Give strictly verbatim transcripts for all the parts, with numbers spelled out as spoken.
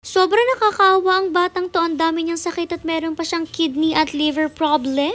Sobra nakakaawa ang batang to, ang dami niyang sakit at meron pa siyang kidney at liver problem.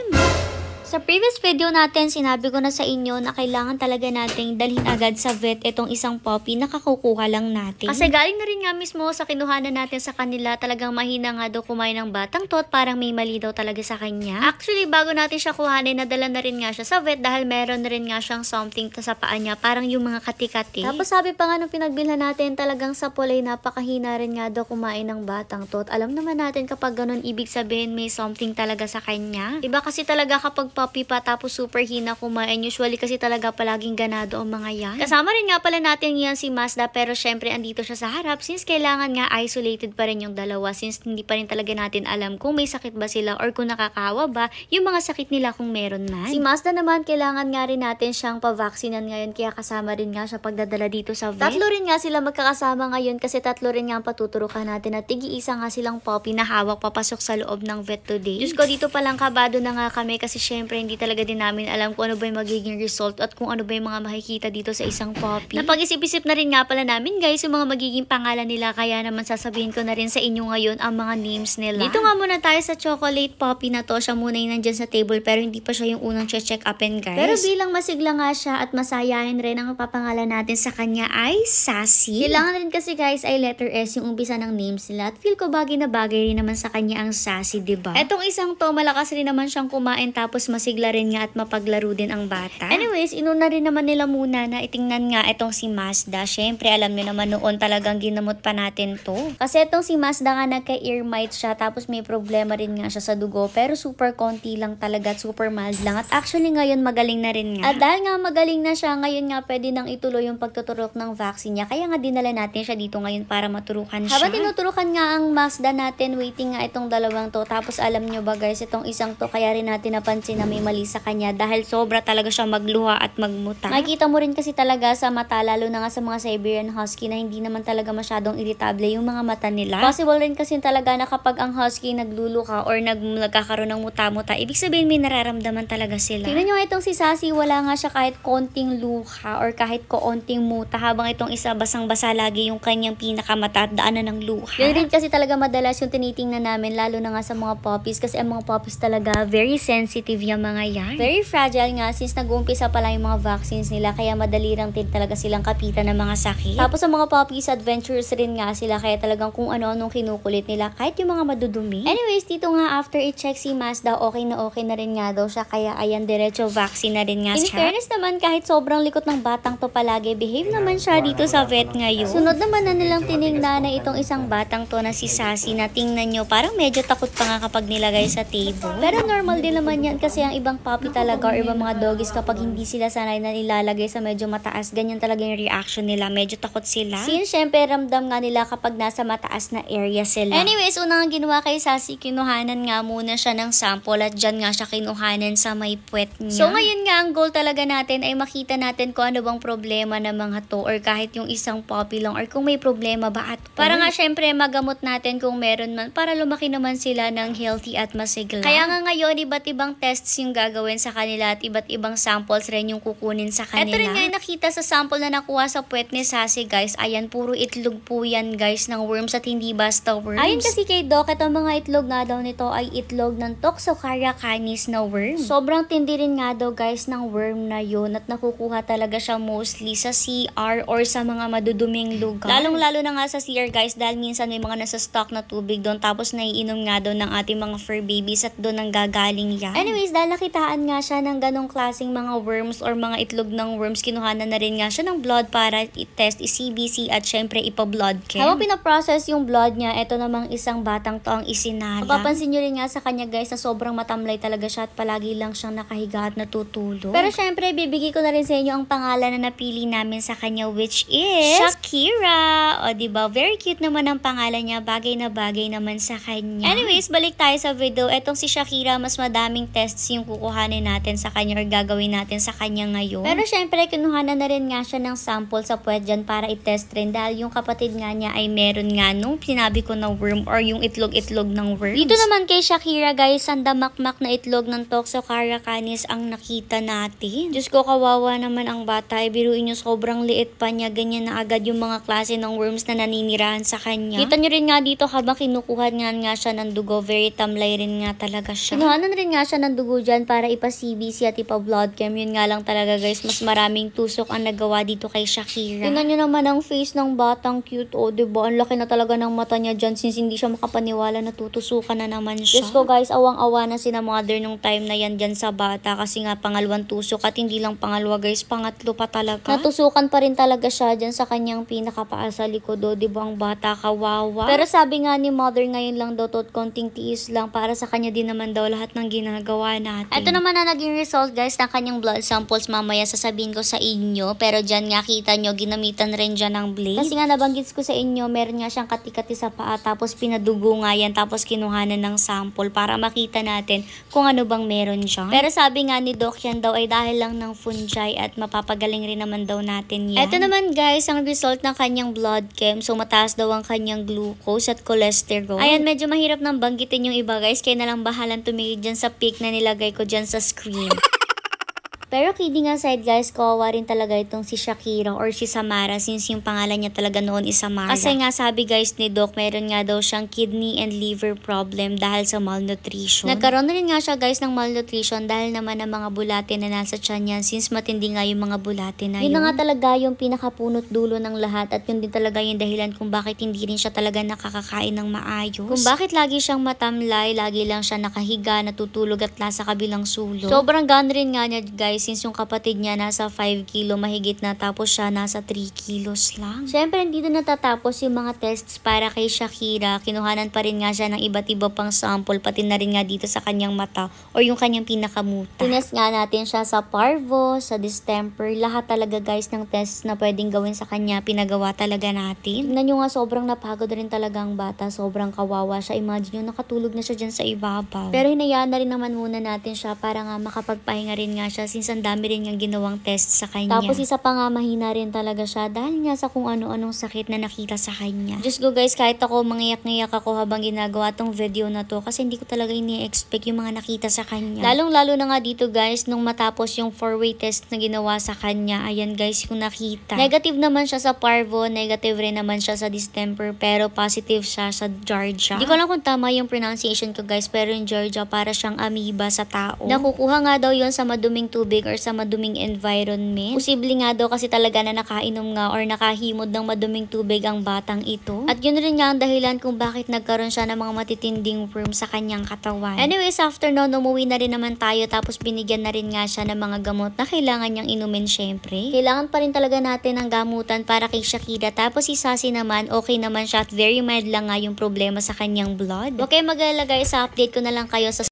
Sa previous video natin, sinabi ko na sa inyo na kailangan talaga nating dalhin agad sa vet itong isang puppy na kakukuha lang natin. Kasi galing na rin nga mismo sa kinuhanan natin sa kanila, talagang mahina nga daw kumain ng batang to at parang may mali daw talaga sa kanya. Actually, bago natin siya kuhanin, nadala na rin nga siya sa vet dahil meron na rin nga siyang something sa paa niya, parang yung mga kati-kati. Tapos sabi pa nga nung pinagbilhan natin, talagang sa pulay napakahina rin nga daw kumain ng batang to. At alam naman natin kapag ganun, ibig sabihin may something talaga sa kanya. Iba kasi talaga kapag puppy pa tapos super hina kumain. Usually kasi talaga palaging ganado ang mga yan. Kasama rin nga pala natin yan si Mazda, pero syempre andito siya sa harap since kailangan nga isolated pa rin yung dalawa since hindi pa rin talaga natin alam kung may sakit ba sila or kung nakakahawa ba yung mga sakit nila kung meron man. Si Mazda naman, kailangan nga rin natin siyang pavaksinan ngayon kaya kasama rin nga siya pagdadala dito sa vet. Tatlo rin nga sila magkakasama ngayon kasi tatlo rin nga ang patuturukan natin at tigi-isa nga silang puppy na hawak papasok sa loob ng vet today. Diyos ko, dito palang kabado na nga kami kasi syempre hindi talaga din namin alam kung ano ba yung magiging result at kung ano ba yung mga makikita dito sa isang puppy. Napag-isip-isip na rin nga pala namin guys yung mga magiging pangalan nila, kaya naman sasabihin ko na rin sa inyo ngayon ang mga names nila. Dito nga muna tayo sa chocolate puppy na to. Siya muna yung nandyan sa table pero hindi pa siya yung unang check upin guys. Pero bilang masigla nga siya at masayahin rin, ang papangalan natin sa kanya ay Sassy. Kailangan rin kasi guys ay letter S yung umpisa ng names nila at feel ko bagay na bagay rin naman sa kanya ang Sassy, diba? Etong isang to, malakas rin naman siyang kumain tapos masigla rin nga at mapaglaro din ang bata. Anyways, inuna rin naman nila muna na itingnan nga itong si Mazda. Syempre, alam niyo naman noon talagang ginamot pa natin to. Kasi itong si Mazda nga nagka-ear mite siya tapos may problema rin nga siya sa dugo pero super konti lang talaga at super mild lang. At actually ngayon magaling na rin nga. At dahil nga magaling na siya, ngayon nga pwede nang ituloy yung pagtuturok ng vaccine niya. Kaya nga dinala natin siya dito ngayon para maturukan siya. Habang tinuturukan nga ang Mazda natin, waiting nga itong dalawang to. Tapos alam nyo ba guys, itong isang to kaya rin natin napansin na may mali sa kanya dahil sobra talaga siya magluha at magmuta. Makikita mo rin kasi talaga sa mata, lalo na nga sa mga Siberian Husky na hindi naman talaga masyadong irritable yung mga mata nila. Possible rin kasi talaga na kapag ang Husky nagluluka or nag nagkakaroon ng muta-muta, ibig sabihin may nararamdaman talaga sila. Tingnan nyo nga itong si Sassy, wala nga siya kahit konting luha or kahit konting muta, habang itong isa basang-basa lagi yung kanyang pinakamata at daanan ng luha. Yun rin kasi talaga madalas yung tinitingnan namin, lalo na nga sa mga puppies kasi ang mga puppies talaga very sensitive yung mga yan. Very fragile nga since nag-uumpisa pa lang yung mga vaccines nila, kaya madali lang din talaga silang kapitan ng mga sakit. Tapos sa mga puppies, adventurous rin nga sila, kaya talagang kung ano-anong kinukulit nila kahit yung mga madudumi. Anyways, dito nga after i-check si Mazda, okay na okay na rin nga daw siya, kaya ayan, diretso vaccine na rin nga siya. In fairness naman, kahit sobrang likot ng batang to palagi, behave naman siya dito sa vet ngayon. Sunod naman na nilang tinignan na itong isang batang to na si Sassy na tingnan nyo, parang medyo takot pa nga kapag nilagay sa table. Pero normal din naman yan kasi ang ibang puppy talaga or ibang mga doggies kapag hindi sila sanay na nilalagay sa medyo mataas, ganyan talaga yung reaction nila, medyo takot sila. Since syempre ramdam nga nila kapag nasa mataas na area sila. Anyways, unang ginawa kay Sassy, kinuhanan nga muna siya ng sample at dyan nga siya kinuhanan sa may puwet niya. So ngayon nga ang goal talaga natin ay makita natin kung ano bang problema ng mga to or kahit yung isang puppy lang or kung may problema ba at para nga syempre magamot natin kung meron man para lumaki naman sila ng healthy at masigla. Kaya nga ngayon iba't ibang tests yung gagawin sa kanila at iba't ibang samples rin yung kukunin sa kanila. Ito rin nga yung nakita sa sample na nakuha sa puwet ni Sassy guys. Ayan, puro itlog po yan guys ng worms at hindi basta worms. Ayon kasi kay Doc, itong mga itlog nga daw nito ay itlog ng Toxocaria canis na worm. Sobrang tindi rin nga daw guys ng worm na yun at nakukuha talaga siya mostly sa C R or sa mga maduduming lugar. Lalong-lalo na nga sa C R guys dahil minsan may mga nasa stock na tubig doon tapos naiinom nga doon ng ating mga fur babies at doon ang gagaling yan. Anyways, dahil nakitaan nga siya ng ganong klaseng mga worms or mga itlog ng worms, kinuhanan na rin nga siya ng blood para i-test, i-C B C at syempre ipa-blood chem. Habang pinaprocess yung blood niya, ito namang isang batang to ang isinala. Mapapansin nyo rin nga sa kanya guys na sobrang matamlay talaga siya at palagi lang siyang nakahiga at natutulog. Pero syempre, bibigay ko na rin sa inyo ang pangalan na napili namin sa kanya, which is Shakira. O diba, very cute naman ang pangalan niya, bagay na bagay naman sa kanya. Anyways, balik tayo sa video. Etong si Shakira, mas madaming tests yung kukuhanin natin sa kanya or gagawin natin sa kanya ngayon. Pero syempre, kinuhanan na rin nga siya ng sample sa puwet dyan para i-test rin dahil yung kapatid nga niya ay meron nga nung sinabi ko na worm or yung itlog-itlog ng worms. Dito naman kay Shakira guys, ang damakmak na itlog ng Toxocara canis ang nakita natin. Diyos ko, kawawa naman ang bata. Ibiruin nyo, sobrang liit pa niya. Ganyan na agad yung mga klase ng worms na naninirahan sa kanya. Kita nyo rin nga dito habang kinukuha nga nga siya ng dugo, very tamlay rin nga talaga siya. Kinuhanan rin nga siya ng dugo dyan para ipa-C B C at ipa-blood chem. Yun nga lang talaga guys, mas maraming tusok ang nagawa dito kay Shakira. Tingnan nyo naman ang face ng batang cute. O, diba? Ang laki na talaga ng mata niya dyan since hindi siya makapaniwala na tutusukan na naman siya. Diyos ko guys, awang-awa na sina mother nung time na yan dyan sa bata kasi nga pangalawang tusok at hindi lang pangalawa guys, pangatlo pa talaga. Natusukan pa rin talaga siya dyan sa kanyang pinakapaa sa likod. O, diba ang bata, kawawa. Pero sabi nga ni mother ngayon lang daw to, konting tiis lang para sa kanya din naman daw lahat ng ginagawa natin. Ito naman na naging result guys ng kanyang blood samples, mamaya sasabihin ko sa inyo. Pero dyan nga kita nyo, ginamitan rin dyan ng blade. Kasi nga nabanggit ko sa inyo, meron nga siyang katikati sa paa tapos pinadugo nga yan tapos kinuhanan ng sample para makita natin kung ano bang meron dyan. Pero sabi nga ni Doc yan daw ay dahil lang ng fungi at mapapagaling rin naman daw natin yan. Ito naman guys ang result ng kanyang blood chem. So mataas daw ang kanyang glucose at cholesterol. Ayan, medyo mahirap nang banggitin yung iba guys, kaya na lang bahalan tumingin dyan sa pic na nilagay ko dyan sa screen. Pero kidding aside guys, kawawa rin talaga itong si Shakira or si Samara since yung pangalan niya talaga noon is Samara. Kasi nga sabi guys ni Doc, meron nga daw siyang kidney and liver problem dahil sa malnutrition. Nagkaroon na rin nga siya guys ng malnutrition dahil naman ng mga bulate na nasa tiyan niya since matindi nga yung mga bulate na yun. Yun na nga talaga yung pinakapunot dulo ng lahat at yun din talaga yung dahilan kung bakit hindi rin siya talaga nakakakain ng maayos. Kung bakit lagi siyang matamlay, lagi lang siya nakahiga, natutulog at nasa kabilang sulok. Sobrang gano'n rin nga niya guys since yung kapatid niya nasa five kilo mahigit na tapos siya nasa three kilos lang. Siyempre hindi na natatapos yung mga tests para kay Shakira. Kinuhanan pa rin nga siya ng iba't iba pang sample pati na rin nga dito sa kanyang mata o yung kanyang pinakamuta. Tinest nga natin siya sa parvo, sa distemper, lahat talaga guys ng tests na pwedeng gawin sa kanya pinagawa talaga natin. Tingnan nyo nga sobrang napagod rin talaga ang bata, sobrang kawawa siya. Imagine nyo nakatulog na siya dyan sa ibabaw. Pero hinayaan na rin naman muna natin siya para nga makapagpahinga rin nga siya since ang dami rin niyang ginawang test sa kanya. Tapos isa pa nga mahina rin talaga siya dahil nga sa kung ano-anong sakit na nakita sa kanya. Diyos ko guys, kahit ako mangiyak-ngiyak ako habang ginagawa tong video na to kasi hindi ko talaga ini-expect yung mga nakita sa kanya. Lalong-lalo na nga dito guys nung matapos yung four-way test na ginawa sa kanya. Ayan guys yung nakita. Negative naman siya sa parvo, negative rin naman siya sa distemper pero positive siya sa Georgia. Hindi ko lang kung tama yung pronunciation ko guys pero yung Georgia para siyang amoeba sa tao. Nakukuha nga daw yon sa maduming tubig or sa maduming environment. Posible nga daw kasi talaga na nakainom nga or nakahimod ng maduming tubig ang batang ito. At yun rin nga ang dahilan kung bakit nagkaroon siya ng mga matitinding worm sa kanyang katawan. Anyways, after noon, umuwi na rin naman tayo tapos binigyan na rin nga siya ng mga gamot na kailangan niyang inumin syempre. Kailangan pa rin talaga natin ng gamutan para kay Shakira. Tapos si Sassy naman, okay naman siya at very mild lang nga yung problema sa kanyang blood. Okay, mag-alala guys, sa update ko na lang kayo sa